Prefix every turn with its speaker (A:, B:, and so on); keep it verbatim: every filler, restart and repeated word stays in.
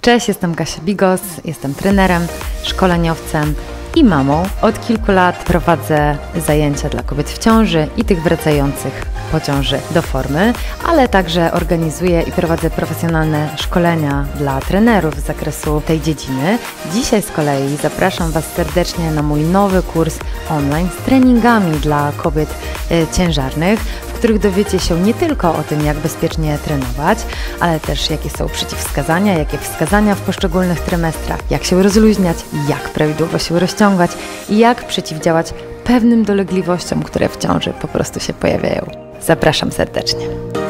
A: Cześć, jestem Kasia Bigos, jestem trenerem, szkoleniowcem i mamą. Od kilku lat prowadzę zajęcia dla kobiet w ciąży i tych wracających po ciąży do formy, ale także organizuję i prowadzę profesjonalne szkolenia dla trenerów z zakresu tej dziedziny. Dzisiaj z kolei zapraszam Was serdecznie na mój nowy kurs online z treningami dla kobiet ciężarnych, w których dowiecie się nie tylko o tym, jak bezpiecznie trenować, ale też jakie są przeciwwskazania, jakie wskazania w poszczególnych trymestrach, jak się rozluźniać, jak prawidłowo się rozciągać i jak przeciwdziałać pewnym dolegliwościom, które w ciąży po prostu się pojawiają. Zapraszam serdecznie.